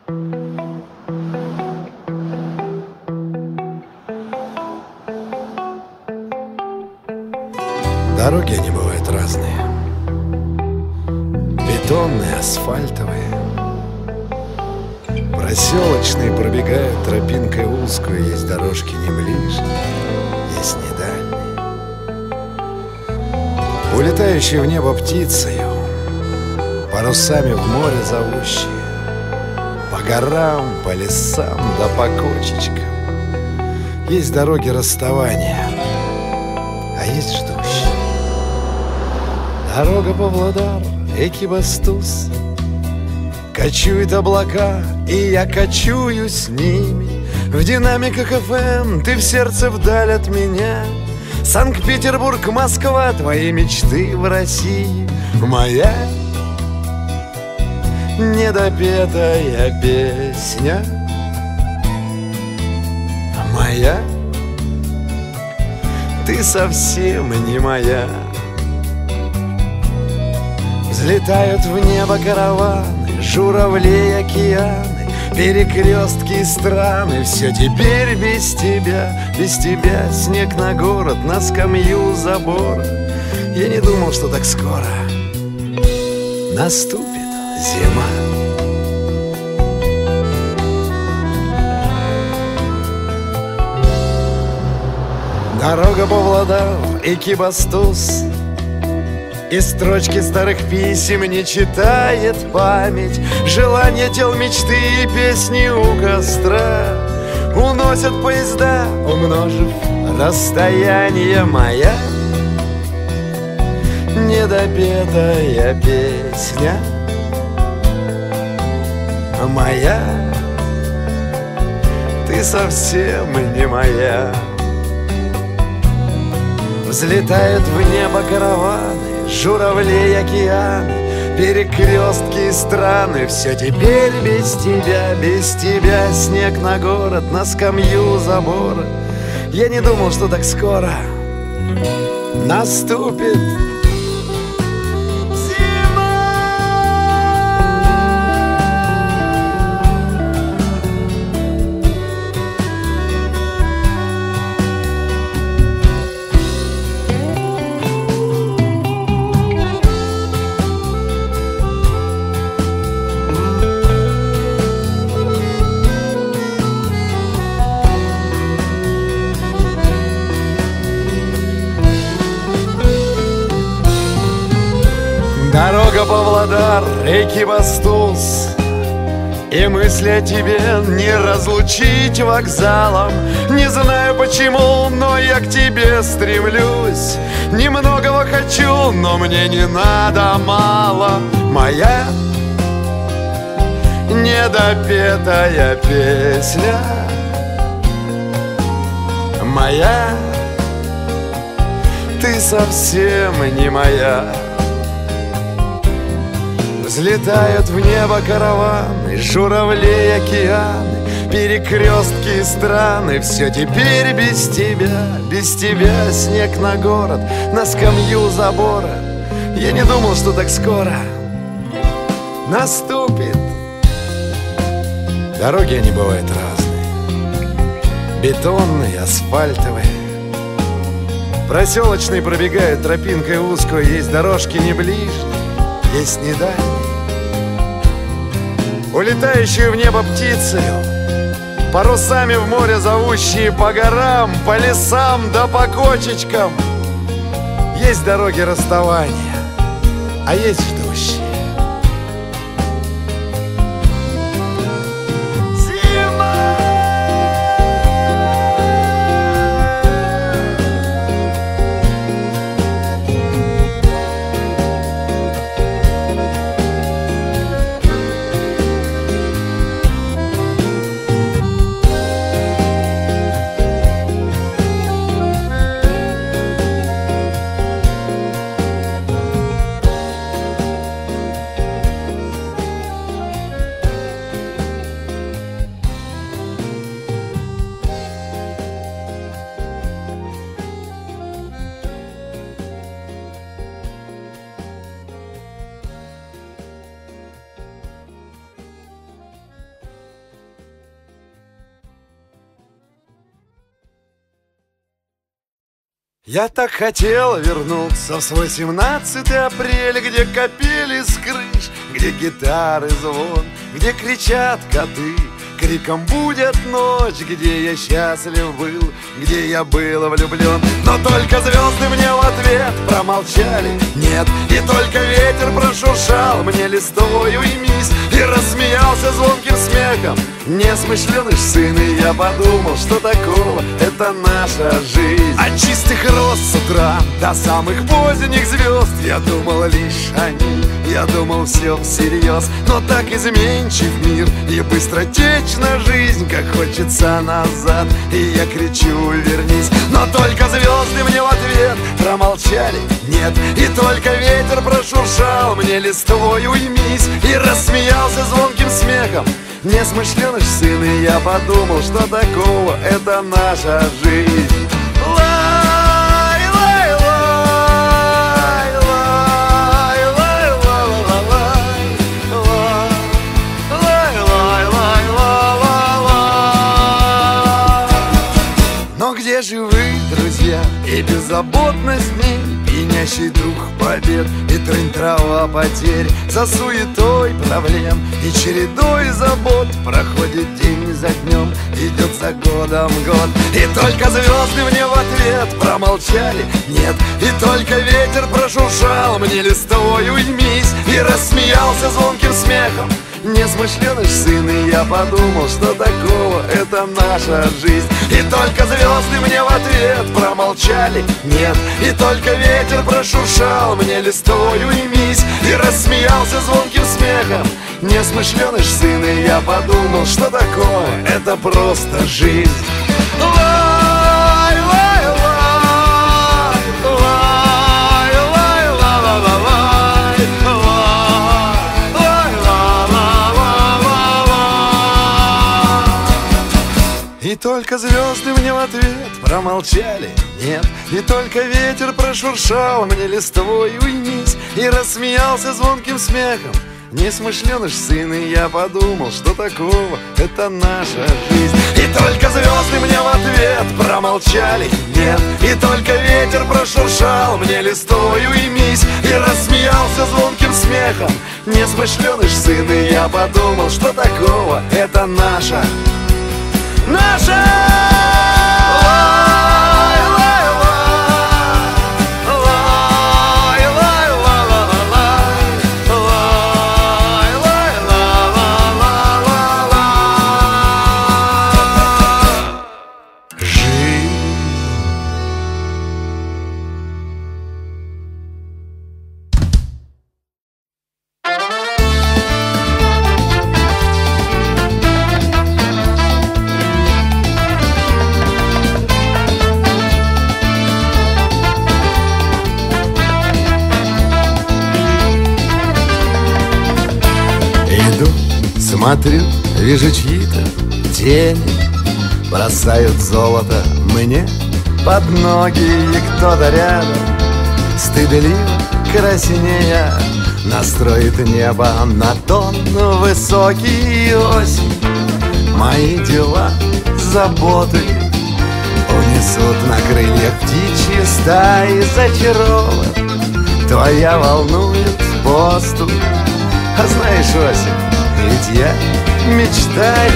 Дороги, они бывают разные. Бетонные, асфальтовые, проселочные, пробегают тропинкой узкую. Есть дорожки не ближние, есть не дальние. Улетающие в небо птицею, парусами в море зовущие, по горам, по лесам да по кочечкам. Есть дороги расставания, а есть ждущие. Дорога Павлодар, Экибастуз, кочуют облака, и я кочую с ними. В динамиках ФМ ты в сердце вдаль от меня. Санкт-Петербург, Москва, твои мечты в России. Моя недопетая песня, моя, ты совсем не моя. Взлетают в небо караваны, журавлей океаны, перекрестки и страны. Все теперь без тебя снег на город, на скамью забора. Я не думал, что так скоро наступит зима. Дорога Павлодар, Экибастуз, и строчки старых писем не читает память. Желания тел, мечты и песни у костра уносят поезда, умножив расстояние. Моя недопетая песня, моя, ты совсем не моя. Взлетают в небо караваны, журавлей океаны, перекрестки и страны. Все теперь без тебя снег на город, на скамью забора. Я не думал, что так скоро наступит дорога Павлодар, Экибастуз, и мысли о тебе не разлучить вокзалом. Не знаю почему, но я к тебе стремлюсь. Немногого хочу, но мне не надо мало. Моя недопетая песня, моя, ты совсем не моя. Взлетают в небо караваны, журавлей океаны, перекрестки и страны. Все теперь без тебя снег на город, на скамью забора. Я не думал, что так скоро наступит. Дороги, они бывают разные, бетонные, асфальтовые, проселочные, пробегают тропинкой узкую. Есть дорожки не ближние, есть не дальние. Улетающие в небо птицею, парусами в море зовущие, по горам, по лесам да по кочечкам. Есть дороги расставания, а есть ждущие. Я так хотел вернуться в свой 17 апреля, где капели с крыш, где гитары звон, где кричат коты, криком будет ночь, где я счастлив был, где я был влюблен. Но только звезды мне в ответ промолчали, нет. И только ветер прошуршал мне листвою и мись, и рассмеялся звонким смехом несмышленыш сын. И я подумал, что такого это наша жизнь. От чистых роз с утра до самых поздних звезд я думал лишь о них, я думал все всерьез. Но так изменчив мир и быстротечна жизнь, как хочется назад, и я кричу: вернись. Но только звезды мне в ответ промолчали, нет. И только ветер прошуршал мне листвою и мись, и рассмеялся звонким смехом несмышленыш сын. И я подумал, что такого это наша жизнь. Но где же вы, друзья, и беззаботность дней, пьянящий дух побед и трынь трава потерь, за суетой проблем и чередой забот проходит день за днем, идет за годом год. И только звезды мне в ответ промолчали, нет. И только ветер прошуршал мне листвою и мись, и рассмеялся звонким смехом несмышленыш сын. И я подумал, что такого это наша жизнь. И только звезды мне в ответ промолчали, нет. И только ветер прошуршал мне листвою и мись, и рассмеялся звонким смехом несмышленыш сын. И я подумал, что такое это просто жизнь. И только звезды мне в ответ промолчали, нет. И только ветер прошуршал мне листвою и мись, и рассмеялся звонким смехом несмышленыш сын. И я подумал, что такого это наша жизнь. И только звезды мне в ответ промолчали, нет. И только ветер прошуршал мне листвою и мись, и рассмеялся звонким смехом несмышленыш сын. И я подумал, что такого это наша Смотрю, вижу чьи-то тени бросают золото мне под ноги. И кто-то рядом, стыдливо краснея, настроит небо на тон высокий. Осень мои дела, заботы унесут на крыльях птичьи стаи. Зачарован, твоя волнует поступ. А знаешь, осень, ведь я мечтаю.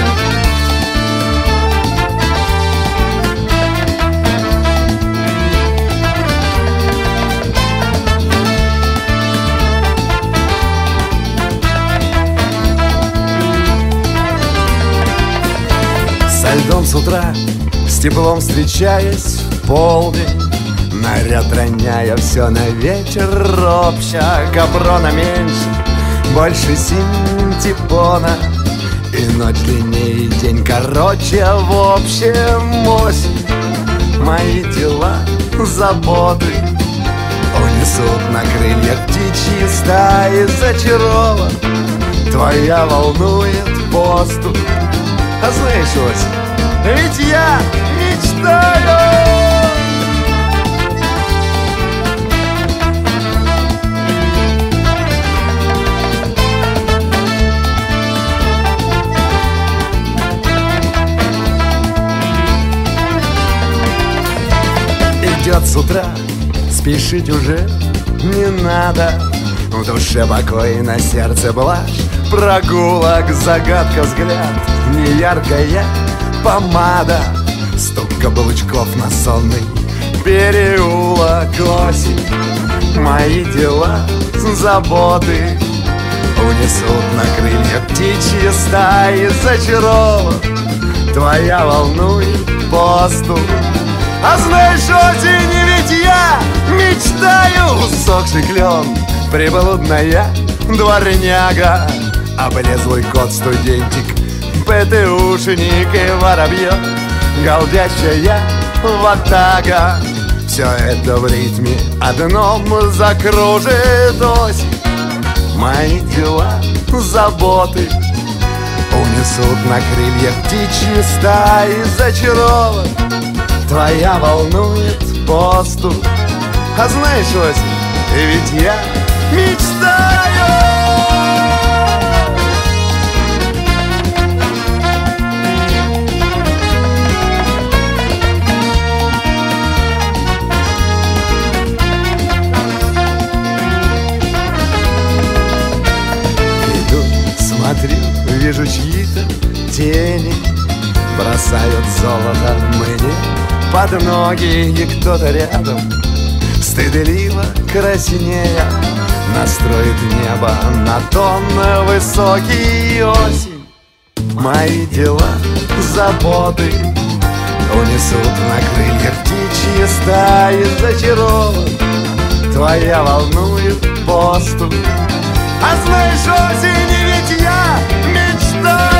Со льдом с утра, с теплом встречаясь в полдень, наряд роняя все на ветер ропща. Капрона меньше, больше синтепона, и ночь длиннее, день короче. В общем, осень мои дела, заботы унесут на крыльях птичьи стаи. Зачарован, твоя волнует поступ. А знаешь, осень, ведь я мечтаю. Идет с утра спешить уже не надо. В душе покой, на сердце блажь прогулок, загадка, взгляд, неяркая помада, стук каблучков на сонный переулок. Осень, мои дела, заботы унесут на крыльях птичьи стаи зачарован. Твоя волнует поступ. А знаешь, осень, ведь я мечтаю. Усохший клен, приблудная дворняга, облезлый кот, студентик, ПТУшник и воробьев, голдящая ватага. Все это в ритме одном закружит осень. Мои дела, заботы унесут на крыльях птичьи стаи зачарован. Твоя волнует поступ. А знаешь, осень, ведь я мечтаю. Иду, смотрю, вижу чьи-то тени, бросают золото мне под ноги, и кто-то рядом стыдливо краснея настроит небо на тон высокий. Осень, мои дела, заботы унесут на крыльях птичьи стаи зачарован. Твоя волнует поступ. А знаешь, осень, ведь я мечтаю.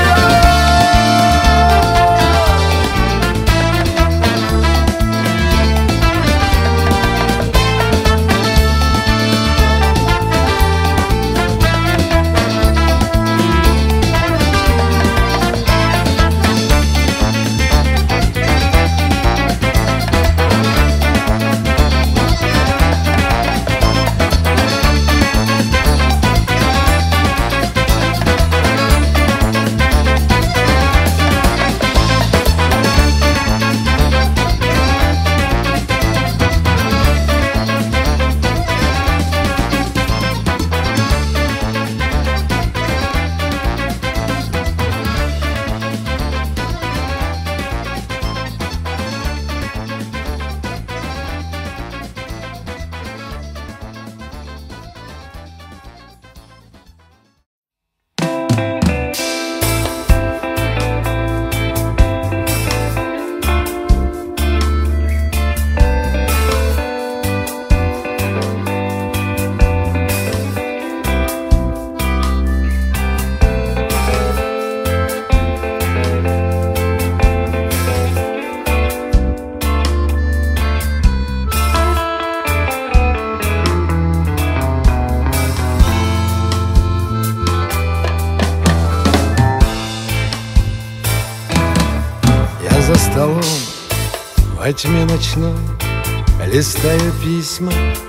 За столом во тьме ночной листаю письма.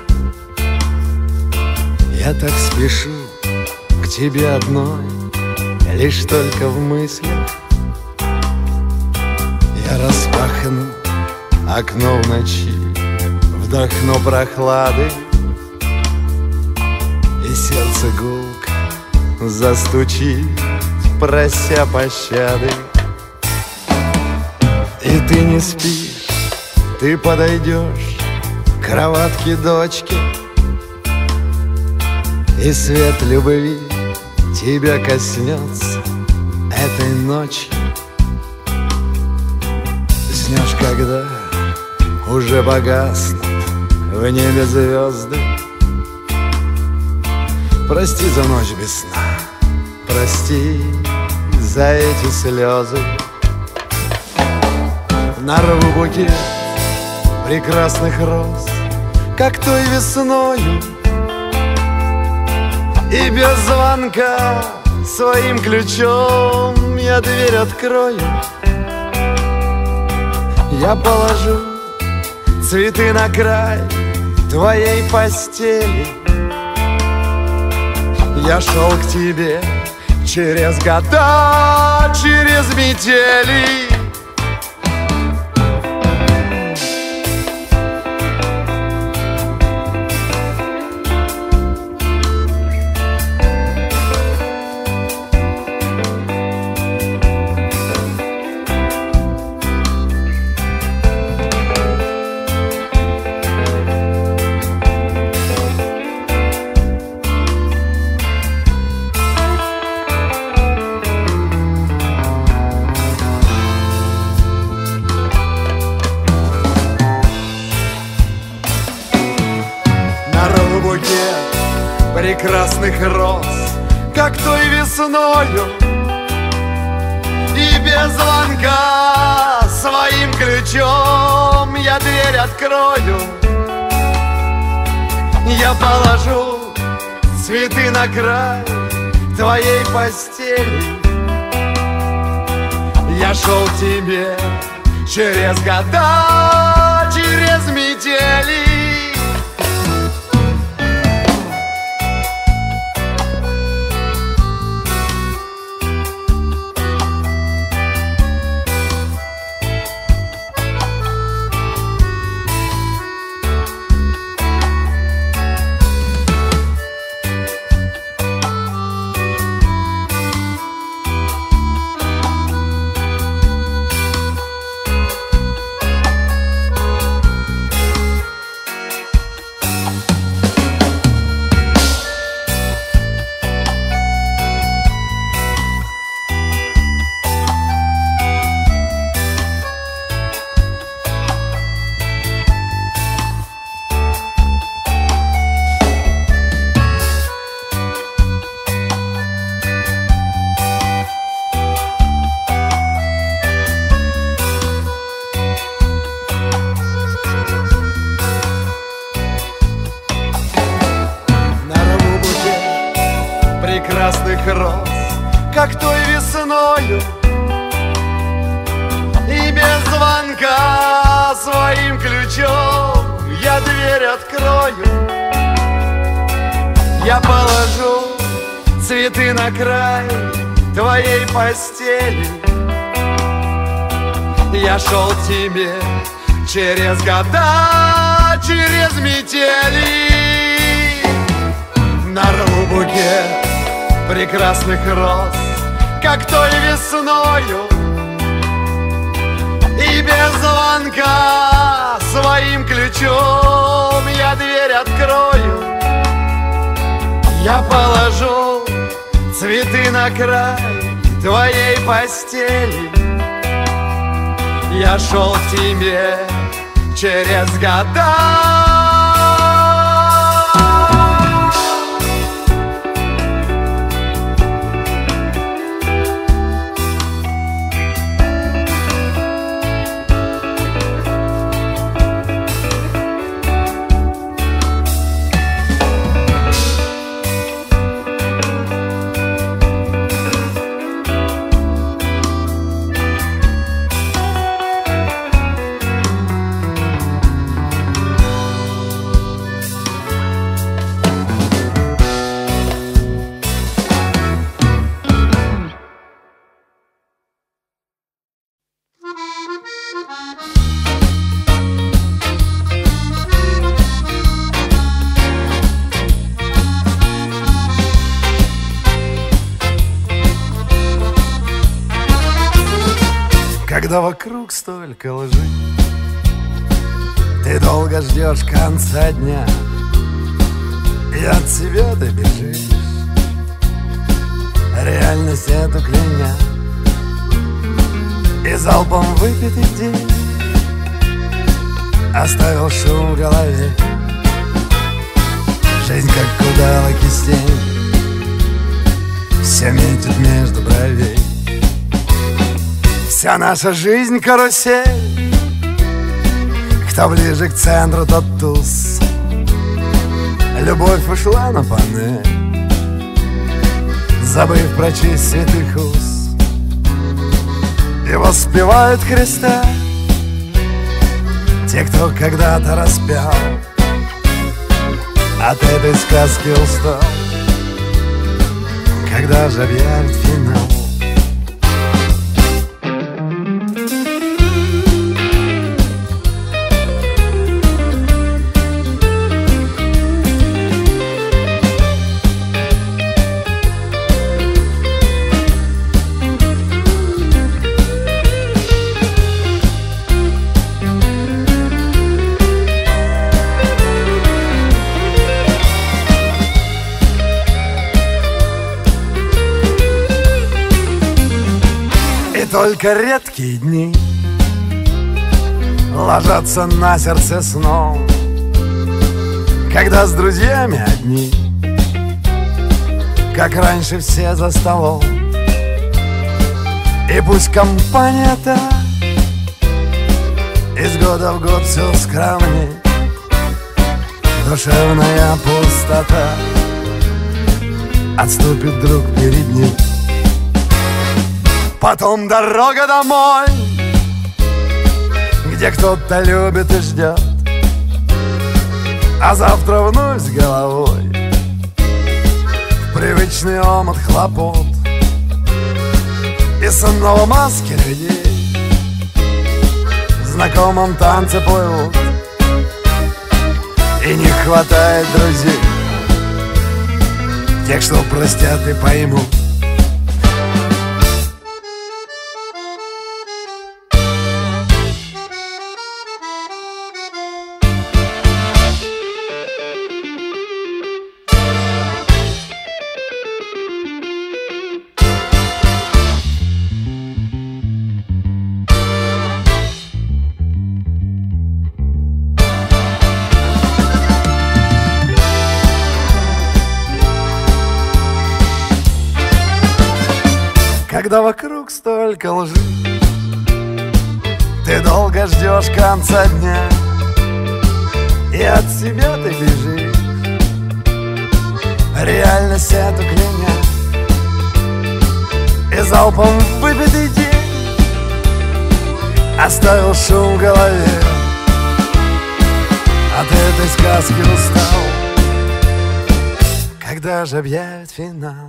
Я так спешу к тебе одной, лишь только в мыслях. Я распахну окно в ночи, вдохну прохлады, и сердце гулко застучит, прося пощады. И ты не спишь, ты подойдешь к кроватке дочки, и свет любви тебя коснется этой ночью. Снешь, когда уже погаснут в небе звезды. Прости за ночь без сна, прости за эти слезы. Нарву букет прекрасных роз, как той весною, и без звонка своим ключом я дверь открою. Я положу цветы на край твоей постели. Я шел к тебе через года, через метели. прекрасных роз, как той весною. И без звонка своим ключом я дверь открою. Я положу цветы на край твоей постели. Я шел к тебе через года, через метели. Прекрасных роз, как той весною. И без звонка своим ключом я дверь открою. Я положу цветы на край твоей постели. Я шел к тебе через года, через метели. Нарву букет прекрасных роз, как той весною. И без звонка своим ключом я дверь открою. Я положу цветы на край твоей постели. Я шел к тебе через года. Когда вокруг столько лжи, ты долго ждешь конца дня, и от себя ты бежишь, реальность эту кляня. И залпом выпитый день оставил шум в голове. Жизнь как удала кистень, все метит между бровей. Вся наша жизнь карусель, кто ближе к центру, тот туз. Любовь ушла на панель, забыв прочесть святых уз. И воспевают Христа те, кто когда-то распял, от этой сказки устал. Когда же объявит финал? Только редкие дни ложатся на сердце сном, когда с друзьями одни как раньше все за столом. И пусть компания та из года в год все скромней, душевная пустота отступит друг перед ним. Потом дорога домой, где кто-то любит и ждет, а завтра вновь с головой в привычный омут хлопот. И снова маски людей в знакомом танце плывут, и не хватает друзей, тех, что простят и поймут. Когда вокруг столько лжи, ты долго ждешь конца дня, и от себя ты бежишь, реальность эту кляня. И залпом выпитый день оставил шум в голове, от этой сказки устал. Когда же объявят финал?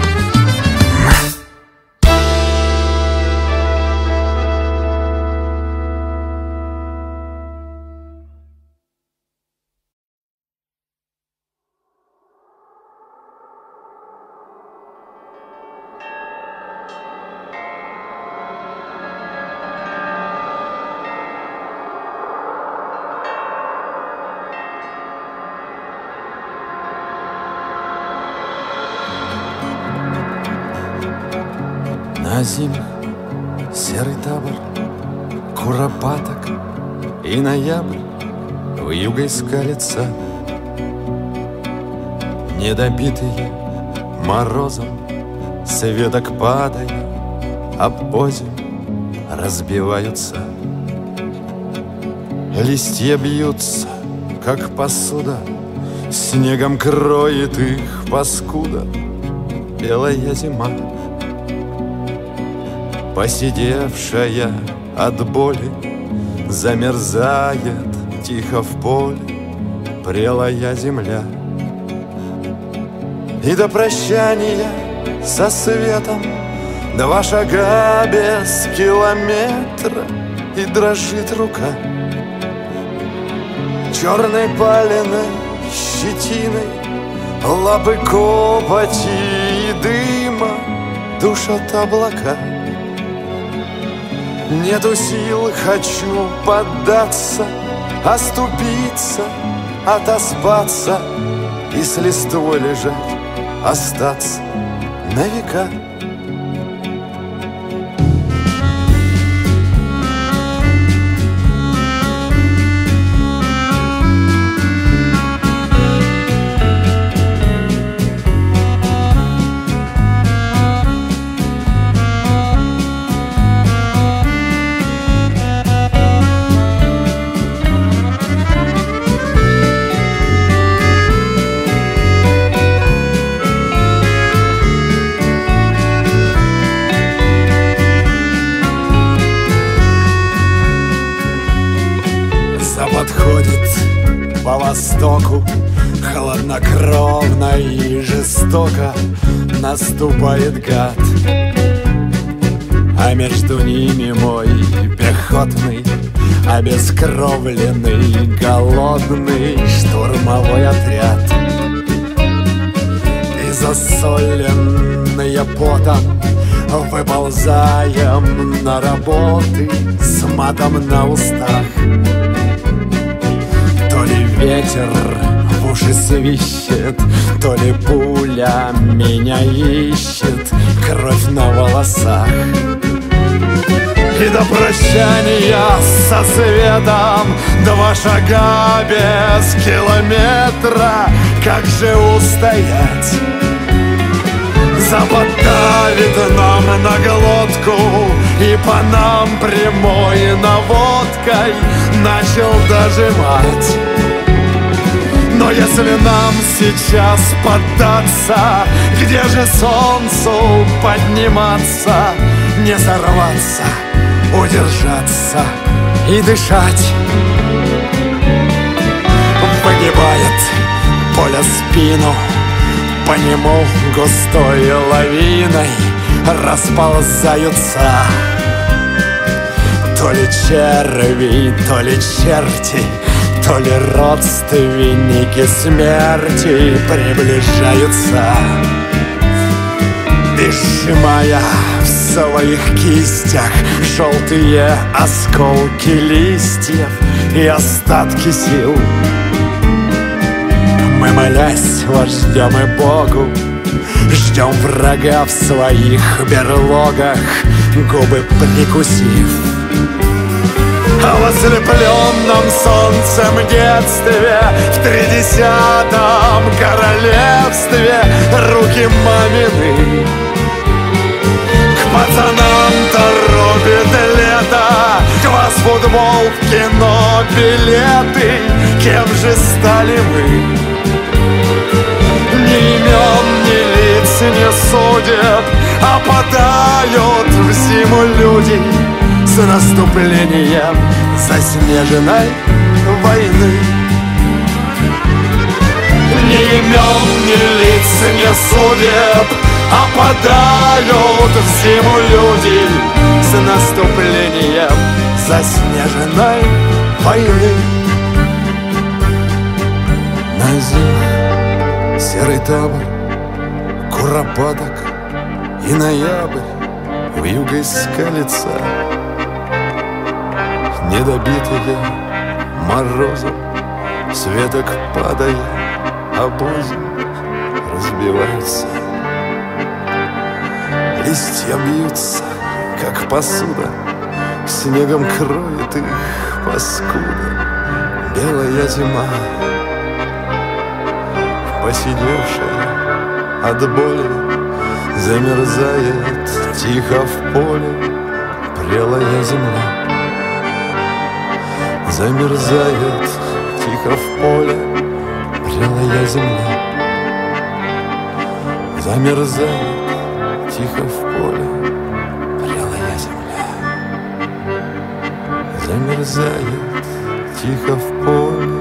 На зимах серый табор куропаток, и ноябрь вьюгой скалится, недобитые морозом с веток падая, об озимь разбиваются. Листья бьются, как посуда, снегом кроет их паскуда. Белая зима, посидевшая от боли, замерзает тихо в поле прелая земля. И до прощания со светом 2 шага без километра, и дрожит рука черной паленой щетиной, лапы копоти и дыма душат облака. Нету сил, хочу поддаться, оступиться, отоспаться и с листвой лежать, остаться на века. Подходит по востоку, хладнокровно и жестоко наступает гад, а между ними мой пехотный, обескровленный, голодный штурмовой отряд. И засоленные потом выползаем на работы с матом на устах. То ли ветер в уши свищет, то ли пуля меня ищет, кровь на волосах. И до прощания со светом 2 шага без километра. Как же устоять заподавит нам на глотку, и по нам прямой наводкой начал дожимать. Но если нам сейчас поддаться, где же солнцу подниматься, не сорваться, удержаться и дышать? Погибает поле спину, по нему густой лавиной расползаются то ли черви, то ли черти, то ли родственники смерти приближаются, и сжимая в своих кистях желтые осколки листьев и остатки сил. Мы, молясь вождям и Богу, ждем врага в своих берлогах, губы прикусив. А в ослепленном солнцем детстве, в 30-м королевстве, руки мамины к пацанам торопит лето, квас, футбол, в кино, билеты. Кем же стали мы? Ни имен, ни лиц не судят, опадают в зиму люди с наступлением заснеженной войны. Ни имен, ни лиц не судят, опадают в зиму люди с наступлением заснеженной войны. На зимах серый табор, куропаток и ноябрь вьюгой скалится, недобитые морозом с веток падая, обози разбиваются. Листья бьются, как посуда, снегом кроет их паскуда. Белая зима, посидевшая от боли, замерзает тихо в поле. Прелая земля замерзает тихо в поле. Прелая земля замерзает тихо в поле. Прелая земля замерзает тихо в поле.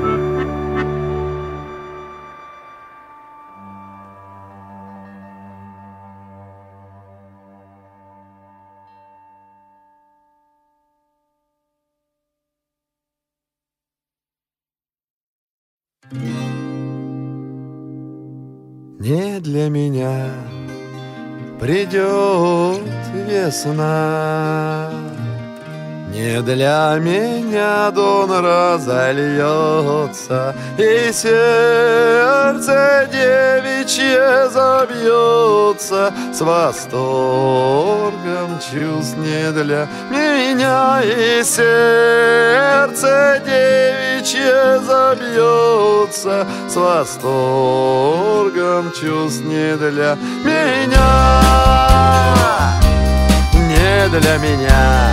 Не для меня придет весна, не для меня дон разольется, и сердце девичье забьется с восторгом чувств. Не для меня, и сердце девичье забьется с восторгом чувств. Не для меня, не для меня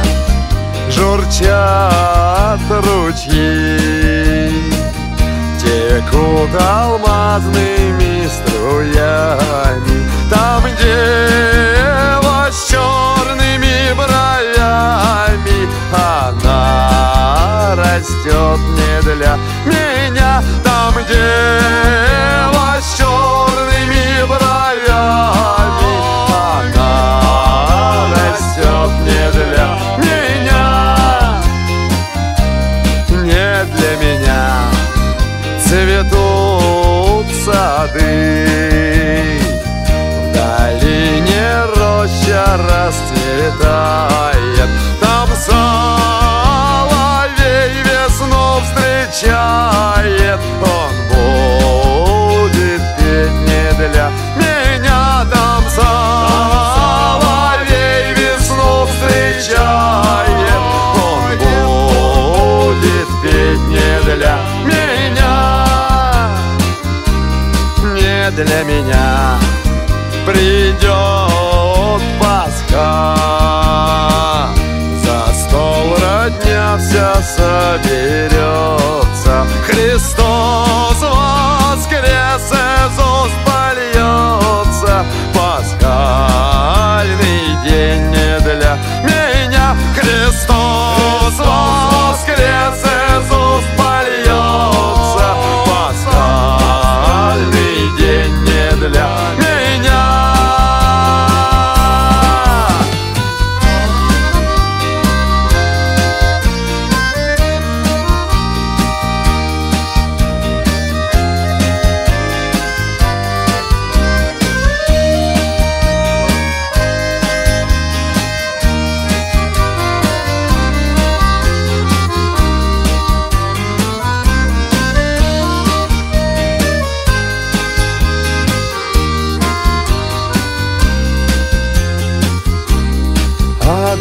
журчат ручьи, текут алмазными струями. Там дева с черными бровями, она растет не для меня. Там дева с черными бровями, она растет не для меня. Не для меня цветут сады,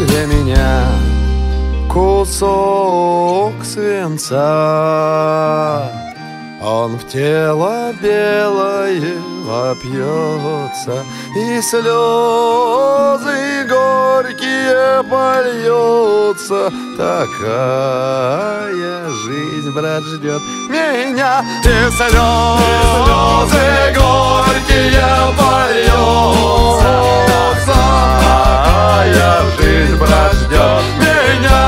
для меня кусок свинца. Он в тело белое вопьется, и слезы горькие польются. Такая жизнь, брат, ждет меня, и слезы горькие польются. Такая жизнь, брат, ждет меня.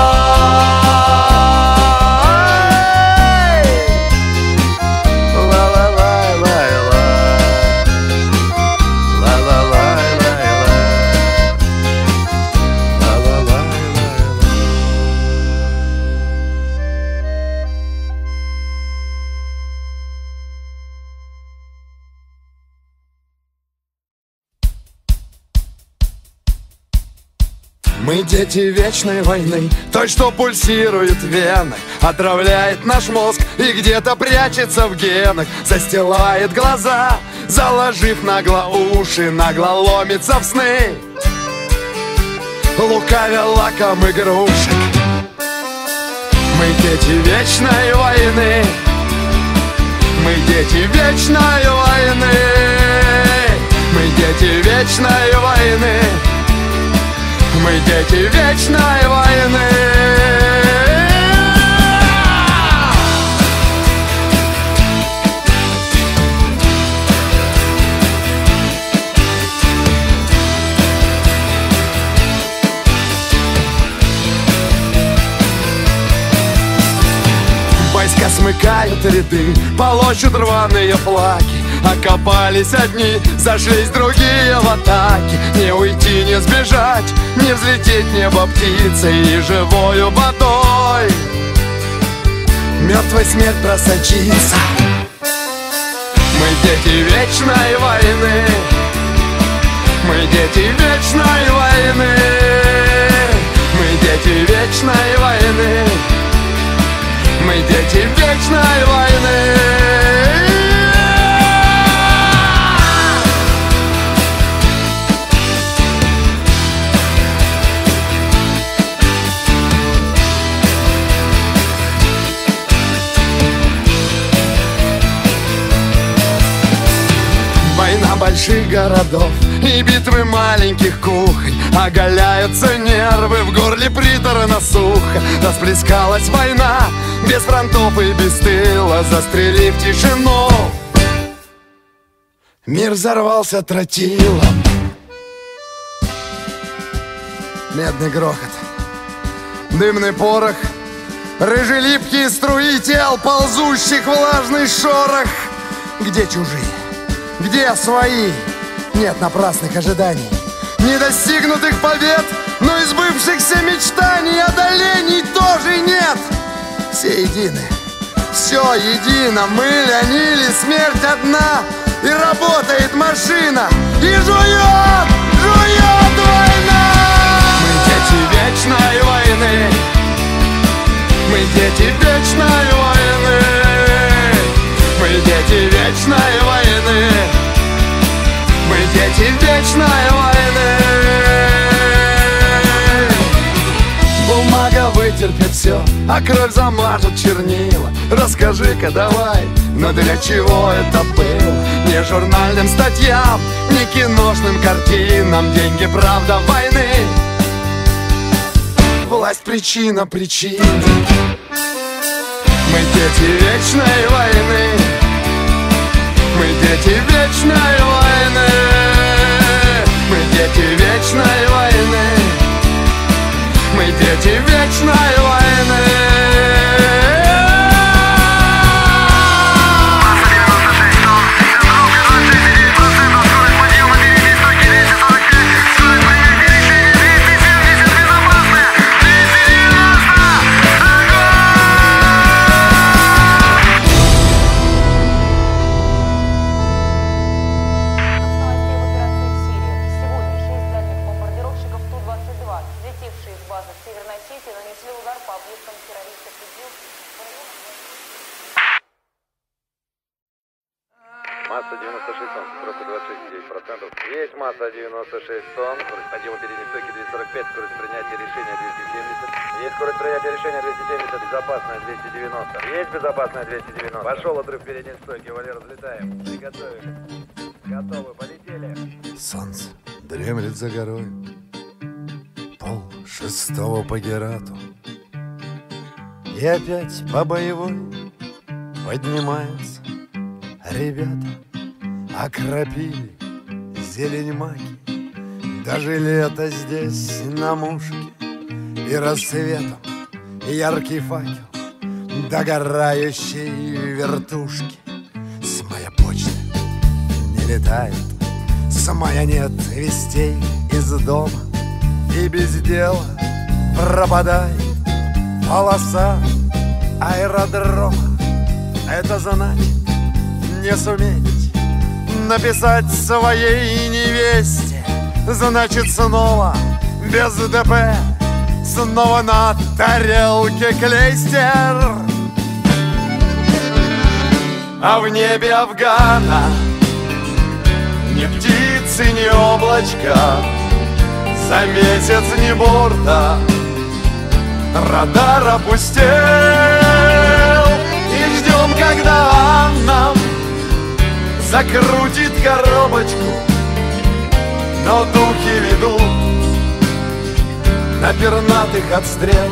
Мы дети вечной войны, той, что пульсирует в венах, отравляет наш мозг и где-то прячется в генах, застилает глаза, заложив нагло уши, нагло ломится в сны, лукавя лаком игрушек. Мы дети вечной войны, мы дети вечной войны, мы дети вечной войны, мы дети вечной войны. Войска смыкают ряды, полощут рваные флаги. Окопались одни, зашлись другие в атаке. Не уйти, не сбежать, не взлететь в небо птицей и живою водой мертвой смерть просочится. Мы дети вечной войны, мы дети вечной войны, мы дети вечной войны, мы дети вечной войны. Больших городов и битвы маленьких кухонь, оголяются нервы, в горле приторно сухо. Расплескалась война без фронтов и без тыла, застрелив тишину. Мир взорвался тротилом. Медный грохот, дымный порох, рыжелипкие струи тел, ползущих влажный шорох. Где чужие? Где свои? Нет напрасных ожиданий, недостигнутых побед, но и сбывшихся мечтаний, одолений тоже нет. Все едины, все едино, мы лянили, смерть одна, и работает машина, и жует, жует война. Мы дети вечной войны, мы дети вечной войны, мы дети вечной войны, мы дети вечной войны. Бумага вытерпит все, а кровь замажет чернила. Расскажи-ка давай, но для чего это было? Не журнальным статьям, не киношным картинам. Деньги, правда войны, власть, причина причин. Мы дети вечной войны, мы дети вечной войны, мы дети вечной войны, мы дети вечной войны. масса 96 тонн. Скорость подъема передней стойки 245. Скорость принятия решения 270. Есть скорость принятия решения 270. Безопасная 290. Есть безопасная 290. Пошел отрыв передней стойки. Валера, взлетаем. Приготовились. Готовы. Полетели. Солнце дремлет за горой. 5:30 по Герату. И опять по боевой поднимается. Ребята окропили зелень маки. Даже лето здесь на мушке. И рассветом яркий факел догорающей вертушки. С моя почты не летает, с моя нет вестей из дома. И без дела пропадает полоса аэродрома. Это значит не суметь написать своей невесте. Значит снова без ДП, снова на тарелке клейстер. А в небе Афгана ни птицы, ни облачка. За месяц ни борта, радар опустел. И ждем, когда нам закрутит коробочку. Но духи ведут на пернатых отстрел.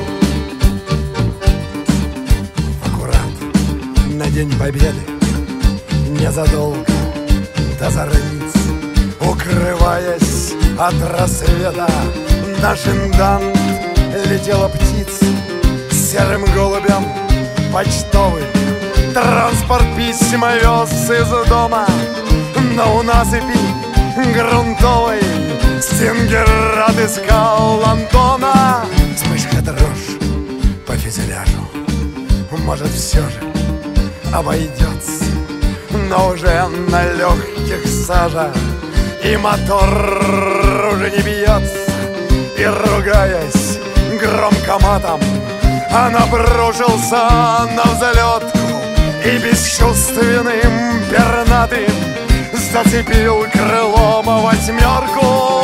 Аккурат на День Победы, незадолго до зорниц, укрываясь от рассвета, на Шиндант летела птица. Серым голубем почтовый транспорт письма вез из дома. Но у насыпи грунтовой Стингер отыскал Антона. Вспышка дрожь по фюзеляжу, может, все же обойдется. Но уже на легких сажа, и мотор уже не бьется. И, ругаясь громко матом, он обрушился на взлетку. И бесчувственным пернатым зацепил крылом восьмерку.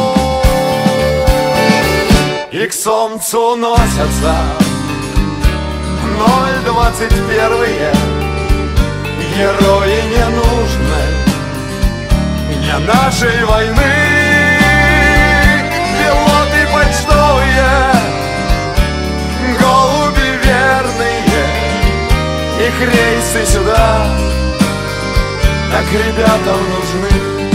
И к солнцу носятся 021-е герои ненужной, не нашей войны. Пилоты почтовые, голуби верные, их рейсы сюда так ребятам нужны.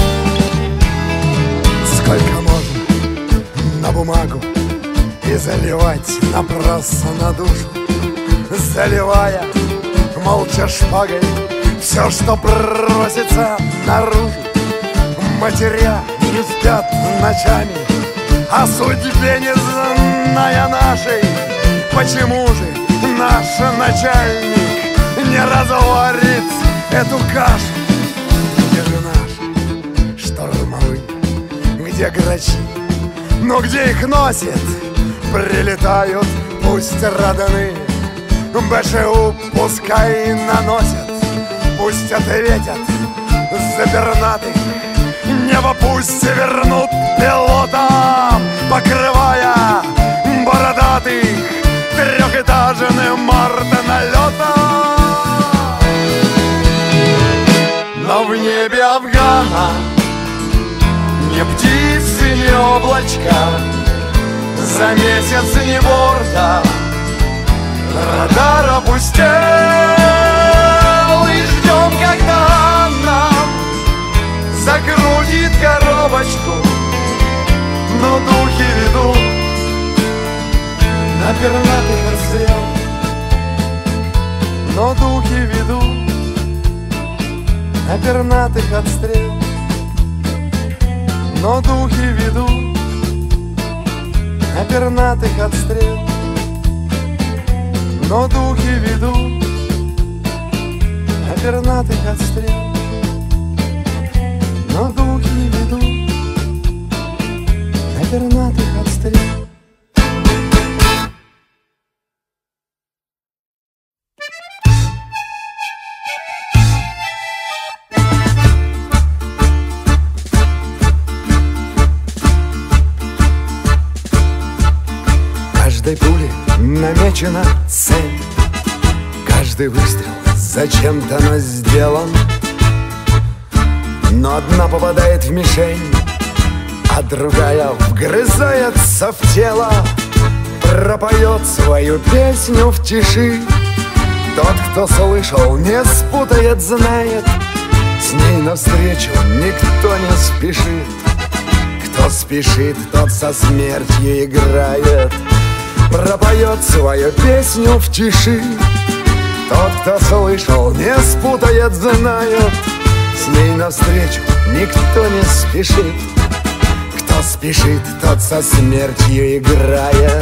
Сколько можно на бумагу и заливать напрасно душу, заливая молча шпагой все, что просится наружу. Матеря не спят ночами, о судьбе не зная нашей. Почему же наш начальник не разварит эту кашу? Где же наши штурмовые, где грачи? Но где их носит? Прилетают, пусть родные. БШУ пускай наносят, пусть ответят за пернатых. Небо пусть вернут пилотам, покрывая бородатых трехэтажным артналетом. Но в небе Афгана ни птицы, ни облачка. За месяц ни борта, радар опустел. И ждем, когда нам закрутит коробочку. Но духи ведут на пернатых отстрел. Но духи ведут на пернатых отстрел. Но духи ведут на пернатых отстрел. Но духи ведут на пернатых отстрел. Но духи ведут на пернатых отстрел. каждой пули намечена цель, каждый выстрел зачем-то но сделан, но одна попадает в мишень, а другая вгрызается в тело. Пропоет свою песню в тиши. Тот, кто слышал, не спутает, знает, с ней навстречу никто не спешит. Кто спешит, тот со смертью играет. Пропоет свою песню в тиши. Тот, кто слышал, не спутает, знает, с ней навстречу никто не спешит. Кто спешит, тот со смертью играет.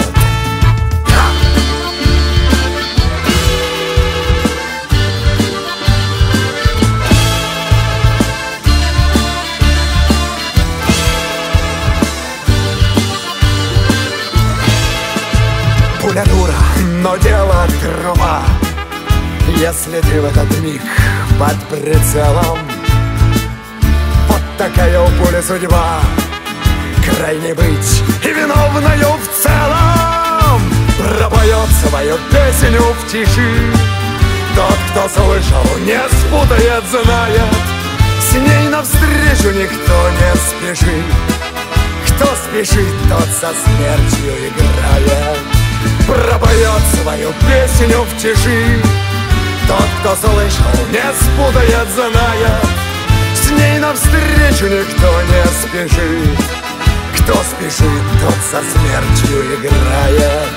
Пуля дура, но дело труба. Если ты в этот миг под прицелом, вот такая у пули судьба. Крайне быть и виновною в целом. Пропоет свою песню в тиши. Тот, кто слышал, не спутает, знает, с ней навстречу никто не спешит. Кто спешит, тот со смертью играет. Пропоет свою песню в тиши. Тот, кто слышал, не спутает, знает, с ней навстречу никто не спешит. Кто спешит, тот со смертью играет.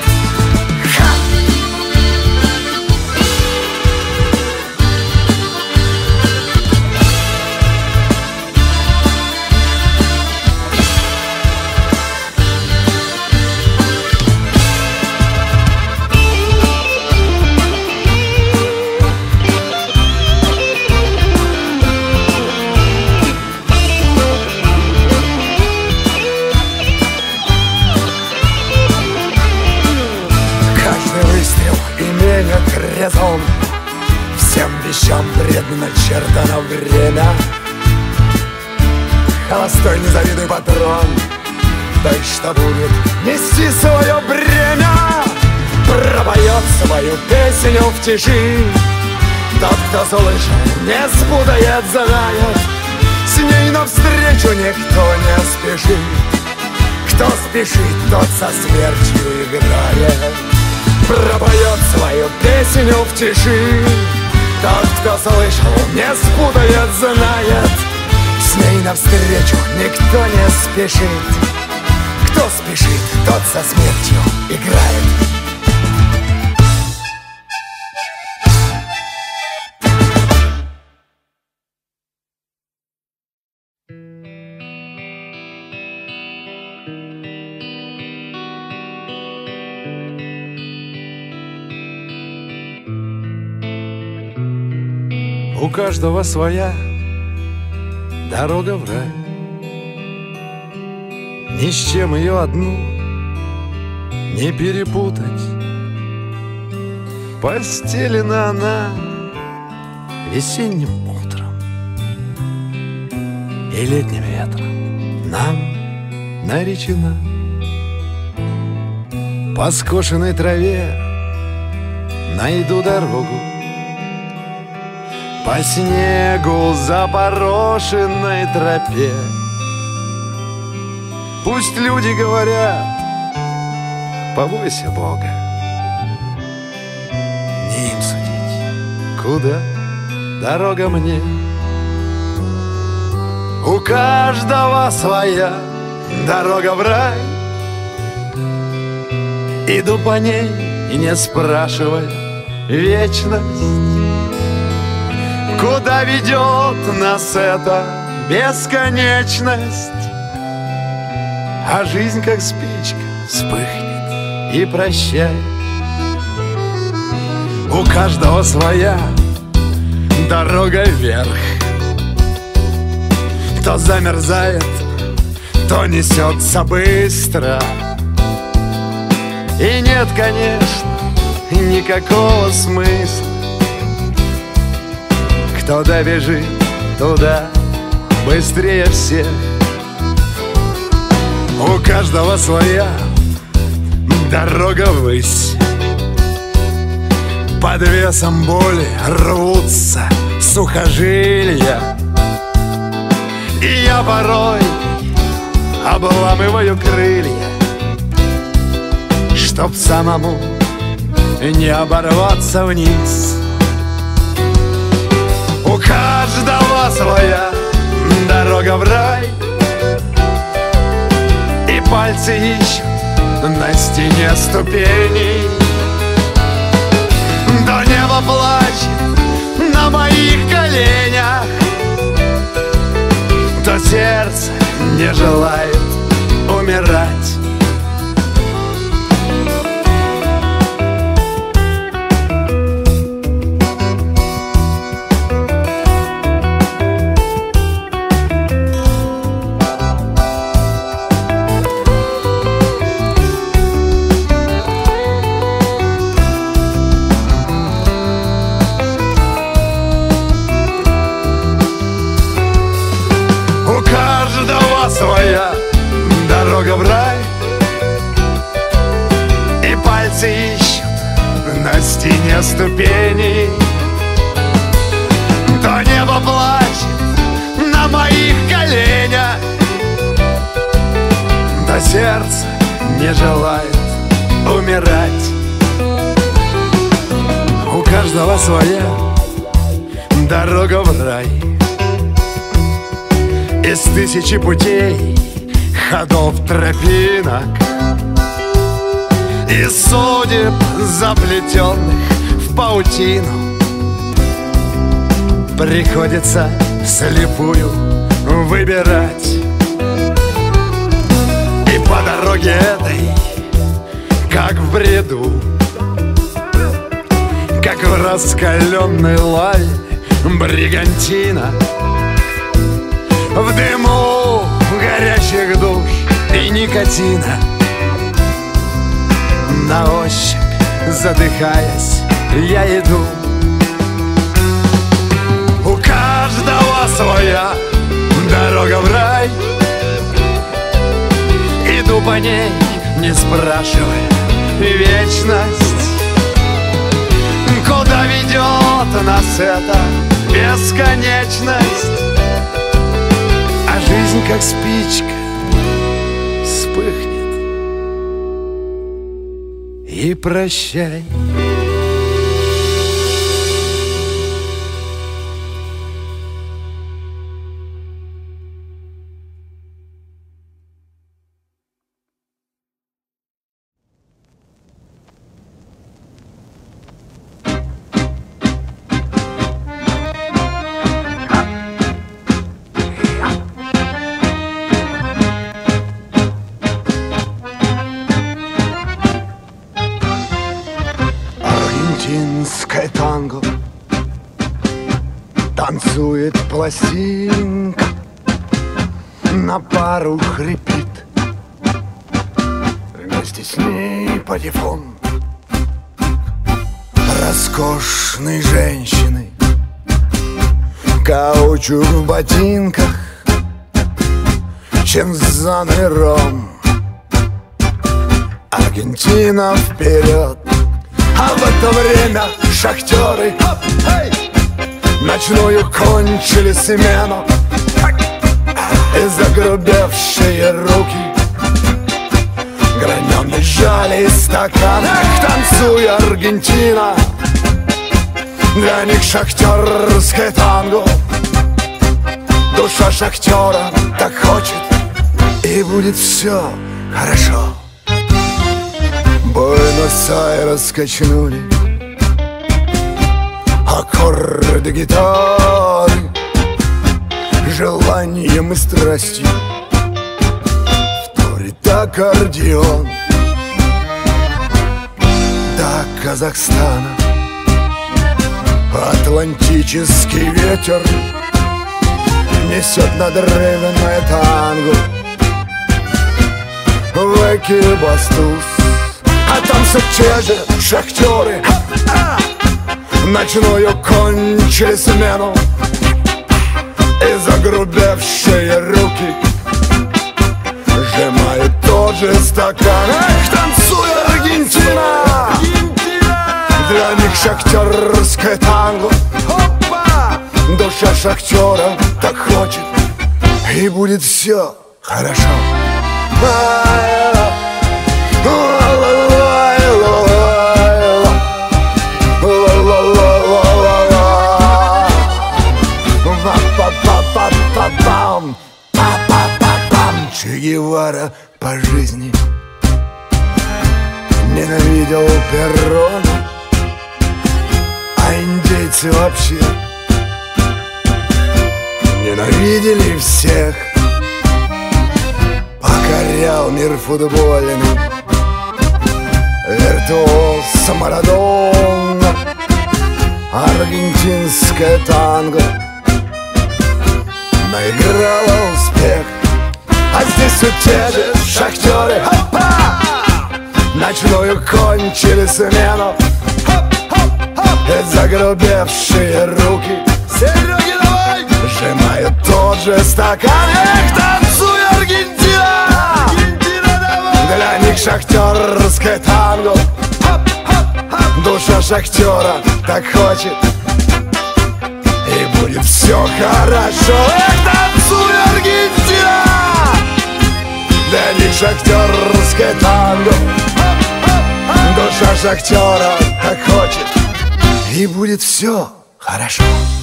Резон. Всем вещам предначертано время. Холостой, не завидуй, патрон. Той, что будет нести свое бремя. Пропоет свою песню в тиши. Тот, кто слышал, не спутает, знает, с ней навстречу никто не спешит. Кто спешит, тот со смертью играет. Пропоет свою песню в тиши. Тот, кто слышал, не спутает, знает, с ней навстречу никто не спешит. Кто спешит, тот со смертью играет. У каждого своя дорога в рай. Ни с чем ее одну не перепутать. Постелена она весенним утром и летним ветром нам наречена. По скошенной траве найду дорогу, по снегу запорошенной тропе. Пусть люди говорят: побойся Бога. Не им судить, куда дорога мне. У каждого своя дорога в рай. Иду по ней и не спрашивая вечность. Куда ведет нас эта бесконечность? А жизнь, как спичка, вспыхнет и прощай. У каждого своя дорога вверх. То замерзает, то несется быстро. И нет, конечно, никакого смысла. Кто добежит туда быстрее всех. У каждого своя дорога ввысь. Под весом боли рвутся сухожилия, и я порой обламываю крылья, чтоб самому не оборваться вниз. У каждого своя дорога в рай, и пальцы ищут на стене ступеней. До неба плачет на моих коленях, то сердце не желает умирать. Своя дорога в рай, и пальцы ищут на стене ступеней. То небо плачет на моих коленях, то сердце не желает умирать. У каждого своя дорога в рай, из тысячи путей, ходов, тропинок, из судеб, заплетенных в паутину, приходится вслепую выбирать. И по дороге этой, как в бреду, как в раскаленной лаве бригантина, в дыму горячих душ и никотина, на ощупь задыхаясь, я иду. У каждого своя дорога в рай, иду по ней, не спрашивая вечность. Куда ведет нас эта бесконечность? А жизнь, как спичка, вспыхнет и прощай. Аргентинское танго танцует пластинка, на пару хрипит, вместе с ней патефон роскошной женщины, каучук в ботинках, чензаный ром. Аргентина вперед, а в это время шахтеры ночную кончили смену, и загрубевшие руки граненый жали стакан. Эх, танцуй, Аргентина, для них шахтерское танго. Душа шахтера так хочет, и будет все хорошо. Буэнос-Айрес качнули аккорды гитары, желанием и страстью вторит аккордеон. До Казахстана атлантический ветер несет надрывное танго в Экибастуз. А там все те же шахтеры ночную кончили смену, и загрубевшие руки сжимают тот же стакан. Эх, танцуй, Аргентина, Шахтерское танго. Душа шахтера так хочет, и будет все хорошо. Че Гевара по жизни ненавидел Перрона, а индейцы вообще ненавидели всех. Покорял мир футбольный виртуоз Марадона. Аргентинское танго наиграло успех. А здесь все те же шахтеры, ночную кончили смену. Загрубевшие руки, Сереги, давай! Сжимают тот же стакан. Эх, танцуй, Аргентина! Для них шахтерское танго. Душа шахтера так хочет, и будет все хорошо. Эх, танцуй, Аргентина! Для них шахтерское танго. Душа шахтера так хочет, и будет все хорошо.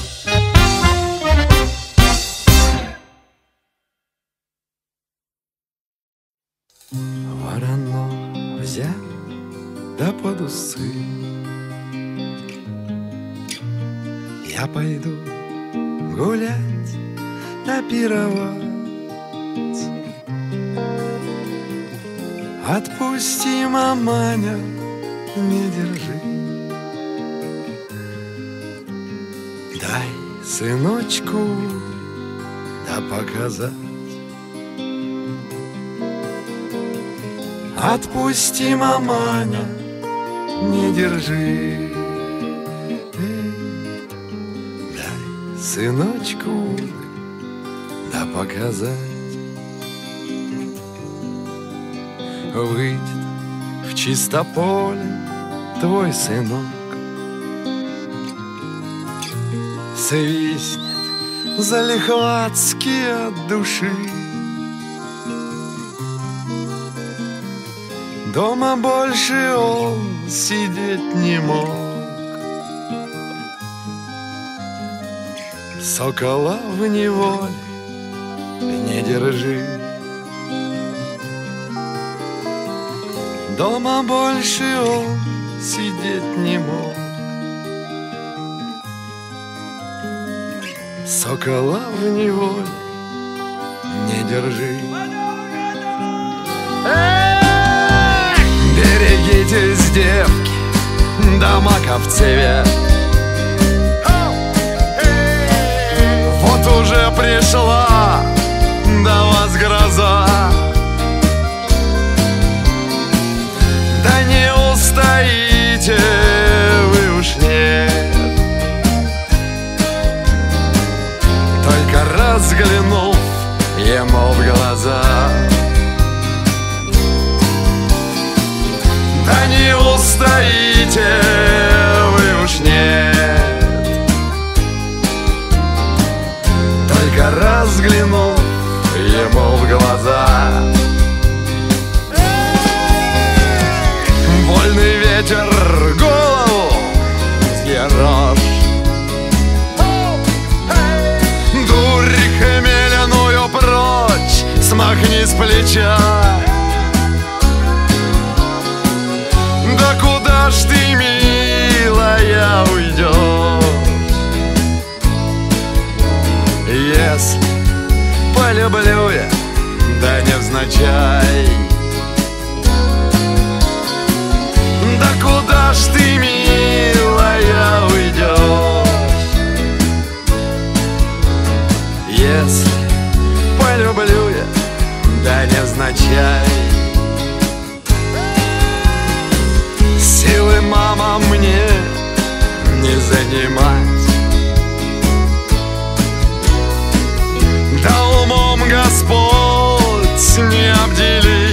Воронов взял да под усы. Я пойду гулять, да пировать. Отпусти, маманя, не держи. Дай сыночку да показать. Отпусти, маманя, не держи. Дай сыночку да показать. Выйдет в чистополе твой сынок, свистнет залихватски от души. Дома больше он сидеть не мог. Сокола в неволе не держи. Дома больше он сидеть не мог. Сокола в неволе не держи. Берегитесь, девки, да мака в цвет. Вот уже пришла до вас гроза. Да не устоите вы уж нет. Только разглянув ему в глаза. Да не устоите вы уж нет. Только разглянув ему в глаза. Вольный ветер голову съерошь. Дурь хмеляную прочь смахни с плеча. Да куда ж ты, милая, уйдешь? Если полюблю я, да невзначай. Да куда ж ты, милая, уйдешь? Если полюблю я, да невзначай. Силы, мама, мне не занимать. Да умом Господь не обделил.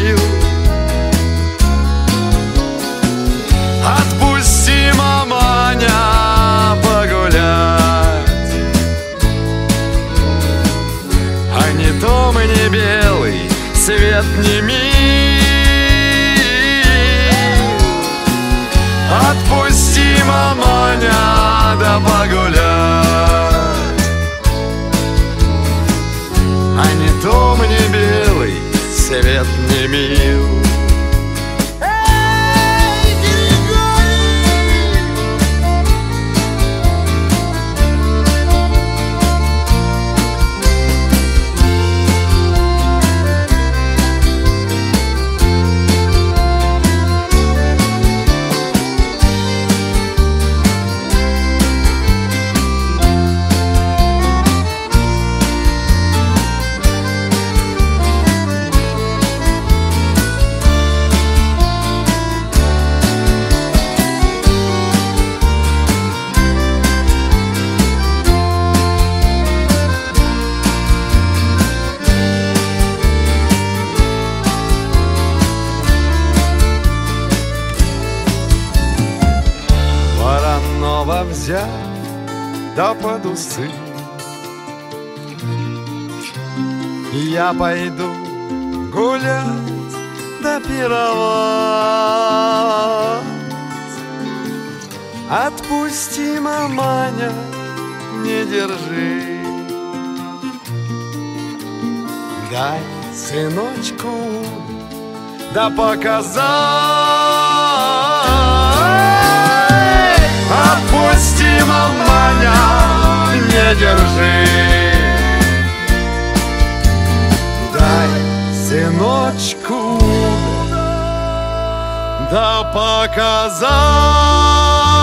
свет не мил. Отпусти, маманя, да погулять, а не то мне белый свет не мил. Взять да под усы, я пойду гулять да пировать. Отпусти, маманя, не держи, дай сыночку да показать. Отпусти, маманя, не держи, дай сыночку да показать.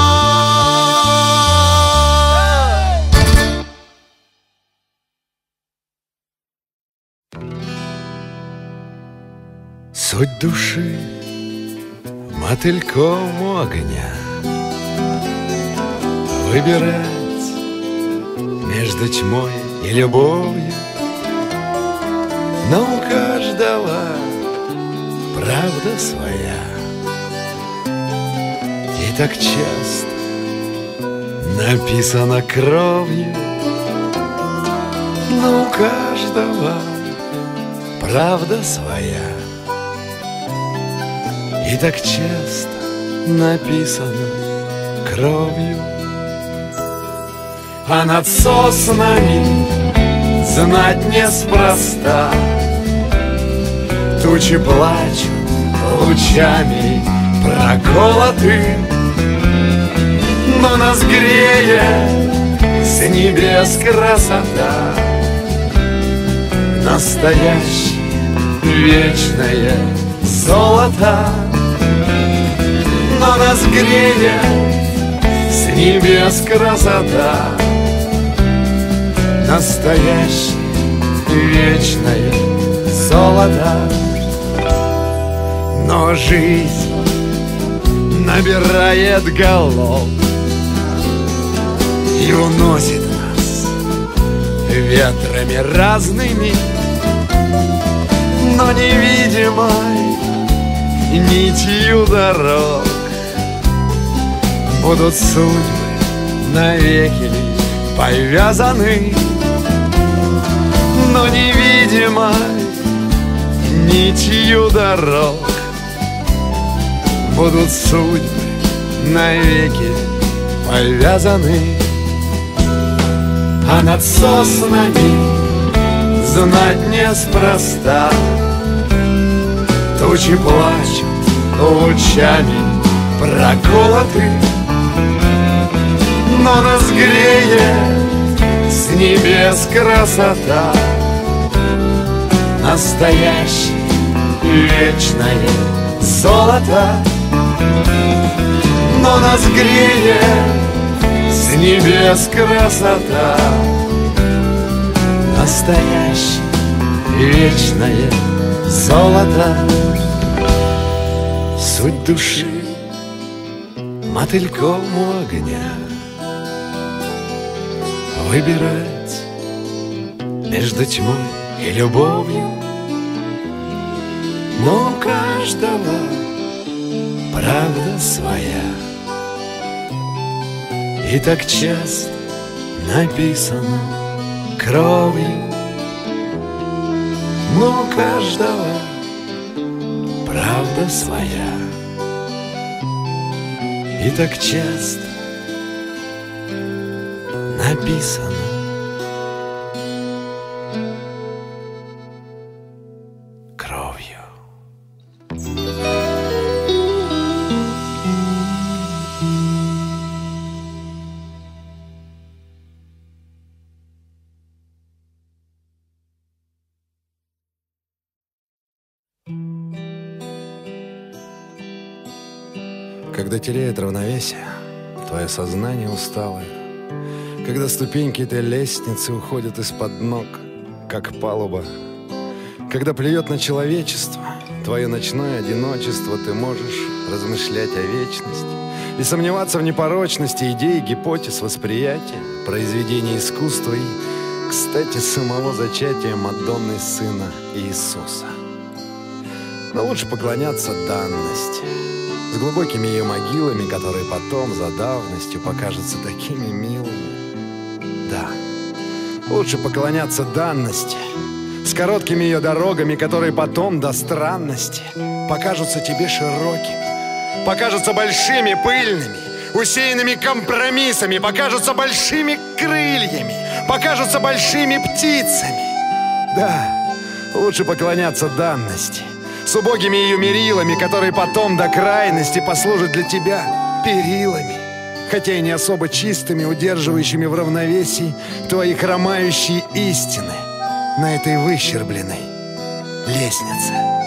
Суть души мотыльком у огня, выбирать между тьмой и любовью, но у каждого правда своя. И так часто написано кровью, но у каждого правда своя. И так часто написано кровью. А над соснами знать неспроста тучи плачут лучами проколоты, но нас греет с небес красота, настоящее вечное золото. Но нас греет с небес красота, настоящее вечное золото. Но жизнь набирает голов и уносит нас ветрами разными, но невидимой нитью дорог будут судьбы навеки повязаны, но невидимой нитью дорог будут судьбы навеки повязаны. А над соснами знать неспроста тучи плачут лучами проколоты, но нас греет с небес красота, настоящее вечное золото. Но нас греет с небес красота, настоящее вечное золото. Суть души мотыльком у огня, выбирать между тьмой и любовью, но у каждого правда своя. И так часто написано кровью, но у каждого правда своя. И так часто написано кровью. Когда теряет равновесие твое сознание усталое, когда ступеньки этой лестницы уходят из-под ног, как палуба, когда плюет на человечество твое ночное одиночество, ты можешь размышлять о вечности и сомневаться в непорочности идей, гипотез, восприятия, произведений искусства и, кстати, самого зачатия Мадонны Сына Иисуса. Но лучше поклоняться данности, с глубокими ее могилами, которые потом за давностью покажутся такими милыми. Да, лучше поклоняться данности, с короткими ее дорогами, которые потом до странности покажутся тебе широкими, покажутся большими, пыльными, усеянными компромиссами, покажутся большими крыльями, покажутся большими птицами. Да, лучше поклоняться данности, с убогими ее мерилами, которые потом до крайности послужат для тебя перилами, хотя и не особо чистыми, удерживающими в равновесии твои хромающие истины на этой выщербленной лестнице.